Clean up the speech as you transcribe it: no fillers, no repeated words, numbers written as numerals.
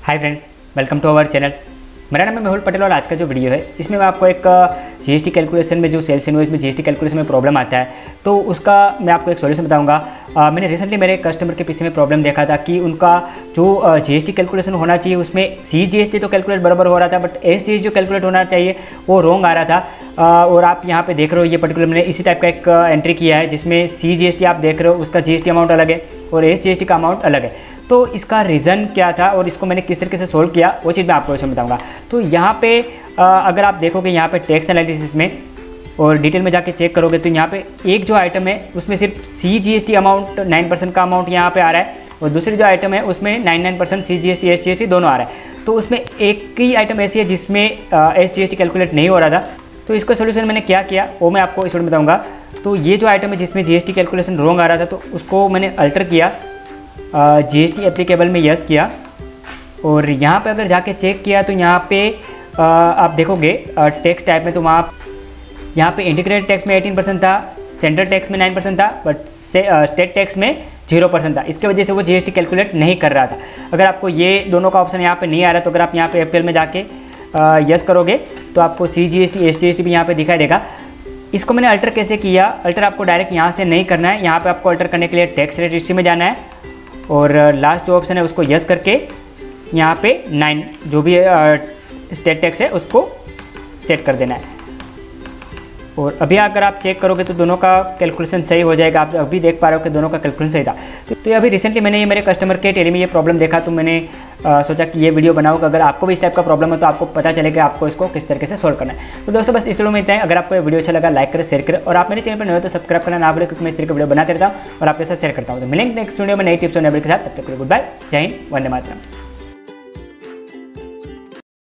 Hi friends, welcome to our channel. मेरा नाम है मेहुल पटेल और आज का जो वीडियो है इसमें मैं आपको एक जीएसटी कैलकुलेशन में जो सेल्स इनवॉइस में जीएसटी कैलकुलेशन में प्रॉब्लम आता है तो उसका मैं आपको एक सॉल्यूशन बताऊंगा। मैंने रिसेंटली मेरे कस्टमर के पीछे में प्रॉब्लम देखा था कि उनका जो जीएसटी कैलकुलेशन होना चाहिए उसमें CGST तो कैलकुलेट बराबर हो रहा था, बट SGST जो कैलकुलेट होना चाहिए वो रॉन्ग आ रहा था। और आप यहाँ पे देख रहे हो ये पर्टिकुलर मैंने इसी टाइप का एक एंट्री किया है जिसमें CGST आप देख रहे हो उसका GST अमाउंट अलग है और SGST का अमाउंट अलग है। तो इसका रीज़न क्या था और इसको मैंने किस तरीके से सोल्व किया वो चीज़ मैं आपको इसमें बताऊंगा। तो यहाँ पे अगर आप देखोगे यहाँ पे टैक्स एनालिसिस में और डिटेल में जाके चेक करोगे तो यहाँ पे एक जो आइटम है उसमें सिर्फ CGST अमाउंट 9% का अमाउंट यहाँ पे आ रहा है और दूसरी जो आइटम है उसमें 99% CGST SGST दोनों आ रहा है। तो उसमें एक ही आइटम ऐसी है जिसमें SGST कैलकुलेट नहीं हो रहा था। तो इसका सोल्यूशन मैंने क्या किया वो मैं आपको इस वीडियो में बताऊँगा। तो ये जो आइटम है जिसमें GST कैलकुलेशन रॉन्ग आ रहा था तो उसको मैंने अल्टर किया, GST एप्लीकेबल में यस किया और यहाँ पे अगर जाके चेक किया तो यहाँ पे आप देखोगे टैक्स टाइप में तो वहाँ यहाँ पे इंटीग्रेटेड टैक्स में 18% था, सेंट्रल टैक्स में 9% था, बट स्टेट टैक्स में 0% था। इसके वजह से वो GST कैलकुलेट नहीं कर रहा था। अगर आपको ये दोनों का ऑप्शन यहाँ पे नहीं आ रहा तो अगर आप यहाँ पे FPL में जाके यस करोगे तो आपको CGST SGST भी यहाँ पे दिखाई देगा। इसको मैंने अल्टर कैसे किया, अल्टर आपको डायरेक्ट यहाँ से नहीं करना है। यहाँ पर आपको अल्टर करने के लिए टैक्स रेट हिस्ट्री में जाना है और लास्ट जो ऑप्शन है उसको यस करके यहाँ पे 9 जो भी स्टेट टैक्स है उसको सेट कर देना है। और अभी अगर आप चेक करोगे तो दोनों का कैलकुलेशन सही हो जाएगा। आप अभी देख पा रहे हो कि दोनों का कैलकुलेशन सही था। तो अभी रिसेंटली मैंने ये मेरे कस्टमर के टेली में ये प्रॉब्लम देखा तो मैंने सोचा कि ये वीडियो बनाऊँ कि अगर आपको भी इस टाइप का प्रॉब्लम है तो आपको पता चलेगा आपको इसको किस तरीके से सोल्व करना है। तो दोस्तों बस इस वीडियो में इतना है। अगर आपको ये वीडियो अच्छा लगा लाइक करें, शेयर करें और आप मेरे चैनल पर नए हो तो सब्सक्राइब करना ना भूलें क्योंकि मैं इस तरीके वीडियो बनाते रहता हूँ और आपके साथ शेयर करता हूँ। तो मिलेंगे नेक्स्ट वीडियो में नई टिप्स और नए वीडियो के साथ। तब तक के लिए गुड बाय, जय हिंद, वंदे मातरम।